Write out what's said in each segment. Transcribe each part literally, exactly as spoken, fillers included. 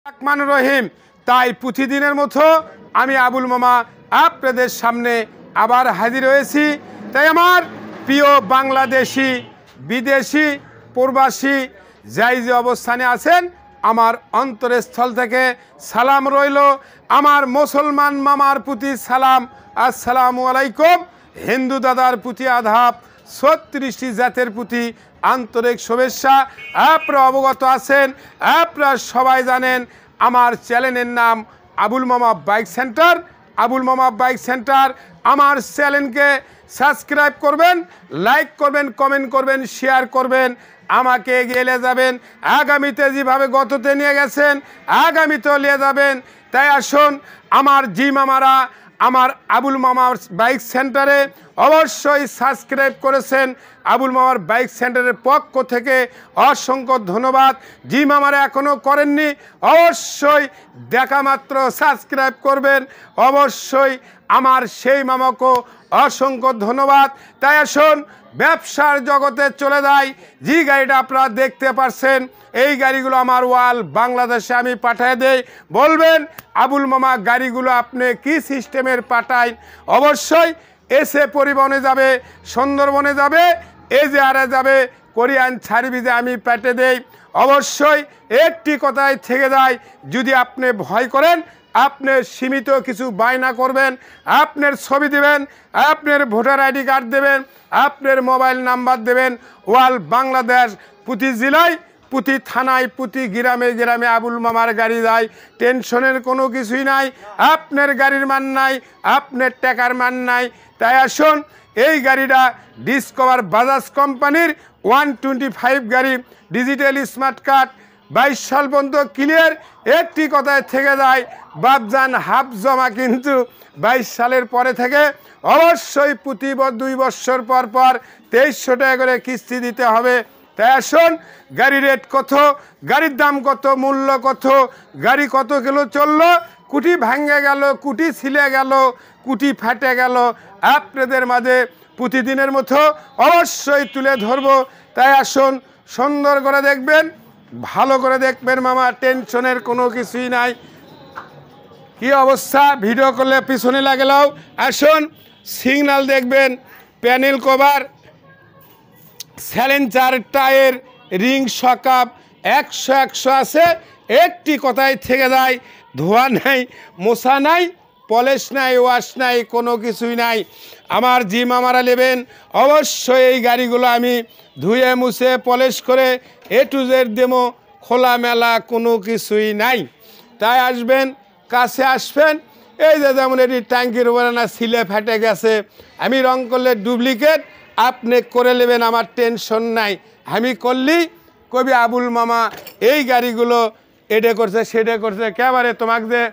রহমান রহিম। তাই প্রতিদিনের মতো আমি আবুল মামা আপনাদের সামনে আবার হাজির হয়েছি। তাই আমার প্রিয় বাংলাদেশি, বিদেশি, প্রবাসী যাই যে অবস্থানে আছেন, আমার অন্তরস্থল থেকে সালাম রইল। আমার মুসলমান মামার প্রতি সালাম, আসসালামু আলাইকুম। হিন্দু দাদার প্রতি আদাব, ছত্রিশটি জাতের প্রতি আন্তরিক শুভেচ্ছা। আপনারা অবগত আছেন, আপনারা সবাই জানেন আমার চ্যানেলের নাম আবুল মামা বাইক সেন্টার। আবুল মামা বাইক সেন্টার আমার চ্যানেলকে সাবস্ক্রাইব করবেন, লাইক করবেন, কমেন্ট করবেন, শেয়ার করবেন, আমাকে এগিয়ে নিয়ে যাবেন। আগামীতে যেভাবে গততে নিয়ে গেছেন আগামীতেও নিয়ে যাবেন। তাই আসুন, আমার জি মামারা আমার আবুল মামার বাইক সেন্টারে অবশ্যই সাবস্ক্রাইব করেছেন। আবুল মামার বাইক সেন্টারের পক্ষ থেকে অসংখ্য ধন্যবাদ। জি মামারা এখনও করেননি, অবশ্যই দেখা মাত্র সাবস্ক্রাইব করবেন। অবশ্যই আমার সেই মামাকেও অসংখ্য ধন্যবাদ। তাই আসুন, ব্যবসার জগতে চলে যায়। যে গাড়িটা আপনারা দেখতে পাচ্ছেন, এই গাড়িগুলো আমার ওয়াল বাংলাদেশে আমি পাঠিয়ে দেই। বলবেন আবুল মামা গাড়িগুলো আপনি কি সিস্টেমের পাঠায়? অবশ্যই এসে পরিবহনে যাবে, সুন্দরবনে যাবে, এজেআরে যাবে, কোরিয়ান সার্ভিসে আমি পেটে দেই। অবশ্যই একটি কথাই থেকে যায়, যদি আপনি ভয় করেন, আপনার সীমিত কিছু বায়না করবেন, আপনার ছবি দেবেন, আপনার ভোটার আইডি কার্ড দেবেন, আপনার মোবাইল নাম্বার দেবেন। ওয়াল বাংলাদেশ প্রতি জেলায়, প্রতি থানায়, প্রতি গ্রামে গ্রামে আবুল মামার গাড়ি যায়। টেনশনের কোনো কিছুই নাই। আপনার গাড়ির মান নাই, আপনার টাকার মান নাই। তাই আসুন, এই গাড়িটা ডিসকভার বাজাজ কোম্পানির ওয়ান টোয়েন্টি ফাইভ গাড়ি, ডিজিটাল স্মার্ট কার্ড, বাইশ সাল পর্যন্ত ক্লিয়ার। একটি কথায় থেকে যায়, বাপজান হাফ জমা, কিন্তু বাইশ সালের পরে থেকে অবশ্যই প্রতি দুই বছর পর পর তেইশশো টাকা করে কিস্তি দিতে হবে। তাই আসুন, গাড়ির রেট কত, গাড়ির দাম কত, মূল্য কত, গাড়ি কত কিলো চললো, কুটি ভাঙে গেল, কুটি ছিলে গেল, কুটি ফাটে গেল, আপনাদের মাঝে প্রতিদিনের মতো অবশ্যই তুলে ধরবো। তাই আসুন, সুন্দর করে দেখবেন, ভালো করে দেখবেন মামা, টেনশনের কোনো কিছুই নাই। কি অবস্থা, ভিডিও করলে পিছনে লাগলেও আসুন, সিগন্যাল দেখবেন, panel cover, silencer, tyre, ring, সকাপ একশো একশো আছে। একটি কথাই থেকে যায়, ধোয়া নাই, মোছা নাই, পলিশ নাই, ওয়াশ নাই, কোনো কিছুই নাই। আমার জি মামারা নেবেন, অবশ্যই এই গাড়িগুলো আমি ধুয়ে মুছে পলিশ করে এ টু জেড দেবো, খোলামেলা কোনো কিছুই নাই। তাই আসবেন, কাছে আসবেন। এই যে যেমন এটি ট্যাঙ্কির উপরে না সিলে ফেটে গেছে, আমি রং করলে ডুপ্লিকেট, আপনি করে নেবেন, আমার টেনশন নাই। আমি করলেই কবি আবুল মামা এই গাড়িগুলো এডে করছে, সেডে করছে, কেবারে তোমাকে যে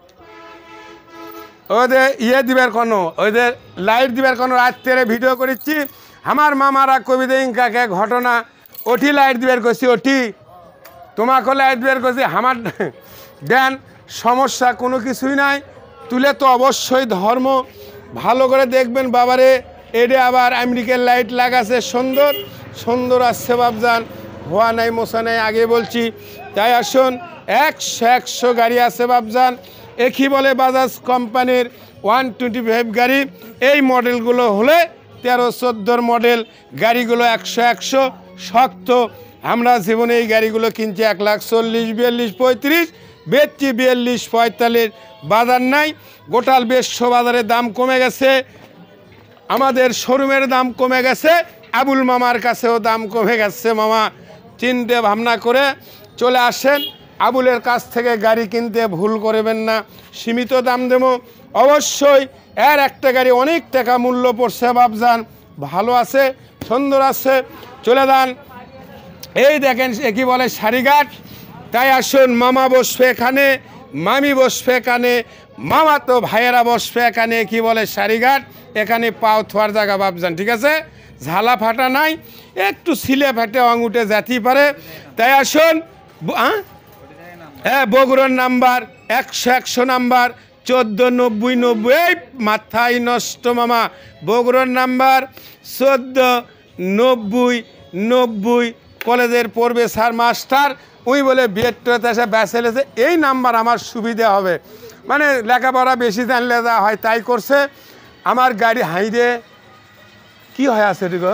ওদের ইয়ে দিবার কোনো, ওদের লাইট দিবার কোনো, রাত্রে ভিডিও করেছি আমার মামারা কবি দেন কাকে ঘটনা, ওটি লাইট দিবার করছি, ওটি তোমাকেও লাইট দিবার করছি, আমার দেন সমস্যা কোনো কিছুই নাই। তুলে তো অবশ্যই ধর্ম, ভালো করে দেখবেন বাবারে। এডে আবার আমেরিকার লাইট লাগাছে, সুন্দর সুন্দর আসছে বাবজান, হওয়া নাই, মোছা নাই, আগে বলছি। তাই আসুন, একশো একশো গাড়ি আছে বাবজান। একই বলে বাজাজ কোম্পানির ওয়ান টোয়েন্টি ফাইভ গাড়ি, এই মডেলগুলো হলে তেরো চোদ্দোর মডেল গাড়িগুলো একশো একশো শক্ত। আমরা জীবনে এই গাড়িগুলো কিনছি এক লাখ চল্লিশ, বিয়াল্লিশ, পঁয়ত্রিশ, বেচছি বিয়াল্লিশ, পঁয়তাল্লিশ। বাজার নাই, গোটাল বিশ্ব বাজারের দাম কমে গেছে, আমাদের শোরুমের দাম কমে গেছে, আবুল মামার কাছেও দাম কমে গেছে। মামা চিন্তে ভাবনা করে চলে আসেন, আবুলের কাছ থেকে গাড়ি কিনতে ভুল করবেন না, সীমিত দাম দেবো। অবশ্যই এর একটা গাড়ি অনেক টাকা মূল্য পড়ছে বাবজান, ভালো আছে, সুন্দর আছে, চলে যান। এই দেখেন, কি বলে সারিঘাট। তাই আসুন, মামা বসবে এখানে, মামি বসবে এখানে, মামা তো ভাইয়েরা বসবে এখানে, কি বলে সারিঘাট। এখানে পাও থোয়ার জায়গা বাবজান, ঠিক আছে, ঝালা ফাটা নাই, একটু সিলে ফাটে অঙ্গুটে যেতেই পারে। তাই আসুন, হ্যাঁ বগুড়ার নাম্বার একশো একশো নাম্বার চোদ্দো নব্বই নব্বই, এই মাথায় নষ্ট মামা, বগুড়ার নাম্বার চোদ্দো নব্বই নব্বই, কলেজের পড়বে স্যার মাস্টার, ওই বলে বিয়েরটাতে এসে ব্যাসেলেছে এই নাম্বার আমার সুবিধা হবে, মানে লেখাপড়া বেশি জানলে যা হয় তাই করছে। আমার গাড়ি হাইরে কি হয় আছে গো,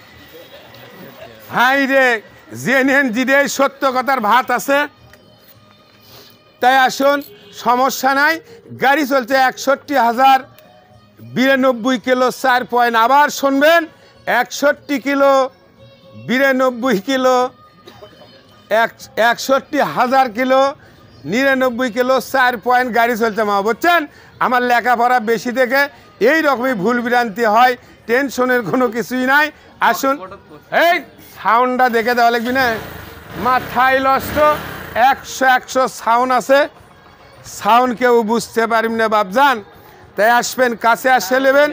হাইরে জেনেন জিরে সত্য কথার ভাত আছে। তাই আসুন, সমস্যা নাই, গাড়ি চলছে একষট্টি হাজার বিরানব্বই কিলো চার পয়েন্ট। আবার শুনবেন, একষট্টি কিলো বিরানব্বই কিলো এক একষট্টি হাজার কিলো নিরানব্বই কিলো চার পয়েন্ট গাড়ি চলছে মা, বুঝছেন? আমার লেখাপড়া বেশি দেখে এই রকমই ভুল ভ্রান্তি হয়, টেনশনের কোনো কিছুই নাই। আসুন, এই সাউন্ডটা দেখে দেওয়া লাগবি না, মাথায় নষ্ট। একশো একশো সাউন্ড আছে, সাউন্ড কেউ বুঝতে পারিম না বাপজান। তাই আসবেন, কাছে আসে নেবেন।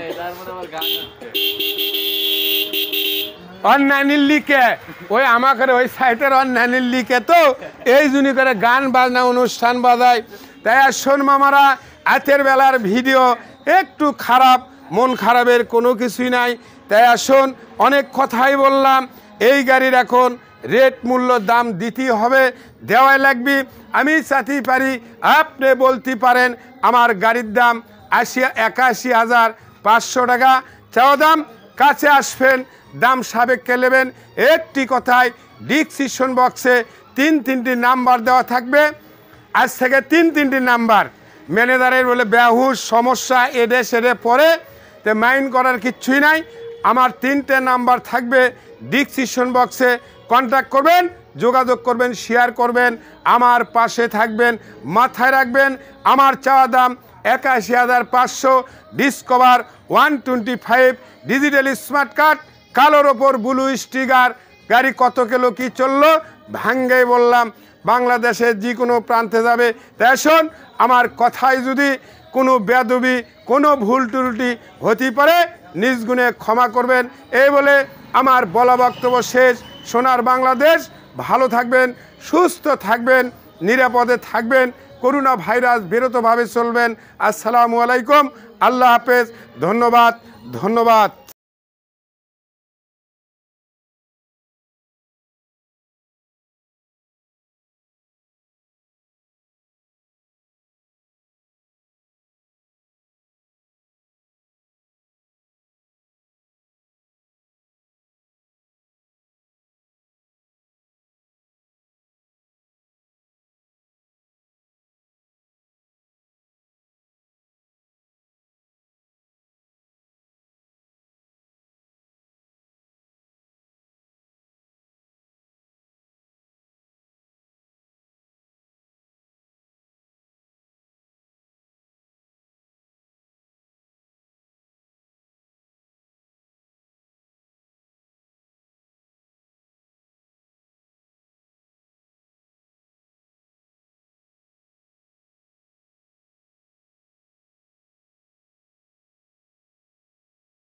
অন্যান্যের লিখে ওই আমাকে ওই সাইটের অন্যান্যের লিখে তো এই জন্য করে গান বাজনা অনুষ্ঠান বাজায়। তাই আসুন মামারা, রাতের বেলার ভিডিও একটু খারাপ, মন খারাপের কোনো কিছুই নাই। তাই আসুন, অনেক কথাই বললাম, এই গাড়ির এখন রেট মূল্য দাম দিতেই হবে, দেওয়াই লাগবে। আমি চাইতেই পারি, আপনি বলতে পারেন আমার গাড়ির দাম আশি একাশি হাজার পাঁচশো টাকা চাওয়া দাম। কাছে আসবেন, দাম সাবেককে নেবেন। একটি কথায় ডিসক্রিপশন বক্সে তিন তিনটি নাম্বার দেওয়া থাকবে, আজ থেকে তিন তিনটি নাম্বার। ম্যানেজারের বলে বেহুশ সমস্যা এডে সেডে পরে, তো মাইন্ড করার কিচ্ছুই নাই। আমার তিনটে নাম্বার থাকবে ডিসক্রিপশন বক্সে, কন্ট্যাক্ট করবেন, যোগাযোগ করবেন, শেয়ার করবেন, আমার পাশে থাকবেন। মাথায় রাখবেন, আমার চাওয়া দাম একাশি হাজার পাঁচশো। Discover one twenty five digital smart card, কালোর ওপর ব্লু স্টিকার। গাড়ি কত কিলো কি চললো ভাঙ্গেই বললাম, বাংলাদেশের যে কোনো প্রান্তে যাবে। তাই আসুন, আমার কথায় যদি কোনো বেয়াদবি, কোনো ভুল ত্রুটি হতে পারে, নিজ গুণে ক্ষমা করবেন। এই বলে আমার বলা বক্তব্য শেষ। সোনার বাংলাদেশ, ভালো থাকবেন, সুস্থ থাকবেন, নিরাপদে থাকবেন, করোনা ভাইরাস বিরতভাবে চলবেন। আসসালামু আলাইকুম, আল্লাহ হাফেজ, ধন্যবাদ ধন্যবাদ।